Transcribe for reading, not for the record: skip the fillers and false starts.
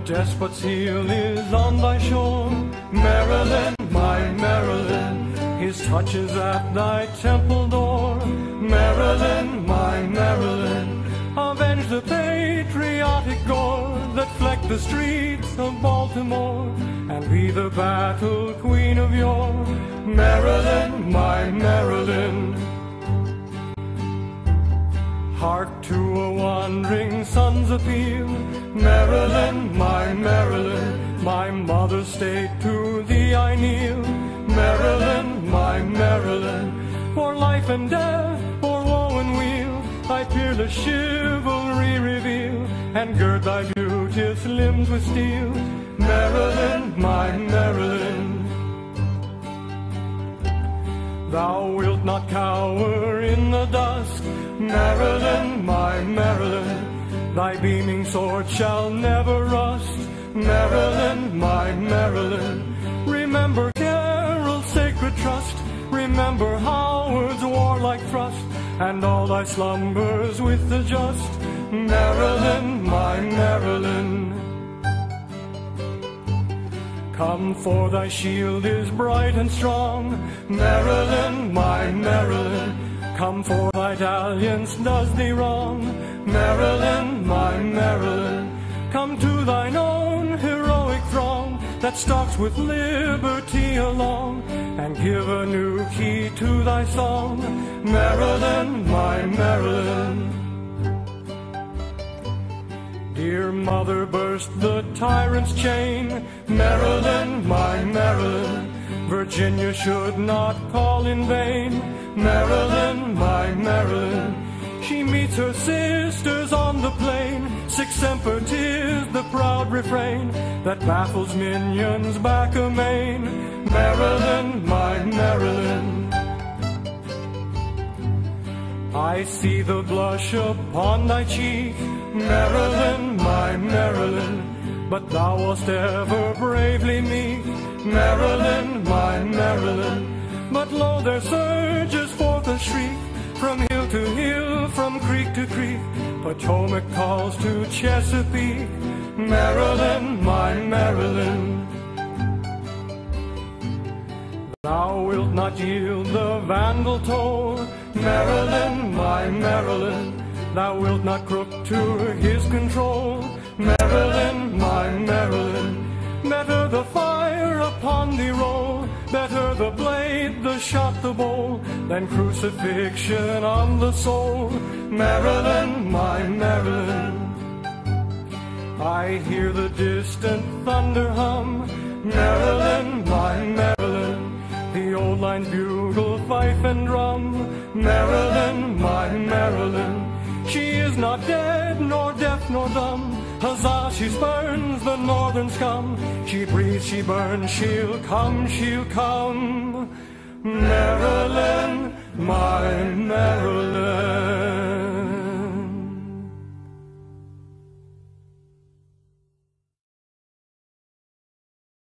despot's heel is on thy shore. Maryland, my Maryland, his touch is at thy temple door. Maryland, my Maryland, avenge the patriotic gore that flecked the streets of Baltimore, and be the battle queen of yore. Maryland, my Maryland. Hark to a wandering son's appeal. Maryland, my Maryland, my mother's state, to thee I kneel. Maryland, my Maryland, for life and death, for woe and weal, thy peerless chivalry reveal, and gird thy beauteous limbs with steel. Maryland, my Maryland. Thou wilt not cower in the dust. Maryland, my Maryland, thy beaming sword shall never rust. Maryland, my Maryland, remember Carroll's sacred trust. Remember Howard's warlike thrust, and all thy slumbers with the just. Maryland, my Maryland. Come, for thy shield is bright and strong. Maryland, my Maryland, come, for thy dalliance does thee wrong. Maryland, my Maryland, come to thine own heroic throng that stalks with liberty along, and give a new key to thy song. Maryland, my Maryland. Dear mother, burst the tyrant's chain. Maryland, my Maryland, Virginia should not call in vain. Maryland, my Maryland, she meets her sisters on the plain. Sic semper 'tis the proud refrain that baffles minions back amain. Maryland, my Maryland. I see the blush upon thy cheek. Maryland, my Maryland, but thou wast ever bravely meek. Maryland, my Maryland, but lo, there surges forth a shriek. From hill to hill, from creek to creek, Potomac calls to Chesapeake. Maryland, my Maryland. Thou wilt not yield the Vandal toll. Maryland, my Maryland, thou wilt not crook to his control. Maryland, my Maryland, better the fire upon thee roll, better the blade, the shot, the bowl, than crucifixion on the soul. Maryland, my Maryland. I hear the distant thunder hum. Maryland, my Maryland, the old line bugle, fife and drum. Maryland, my Maryland, she is not dead, nor deaf, nor dumb. Huzzah, she spurns the northern scum. She breathes, she burns, she'll come, she'll come. Maryland, my Maryland.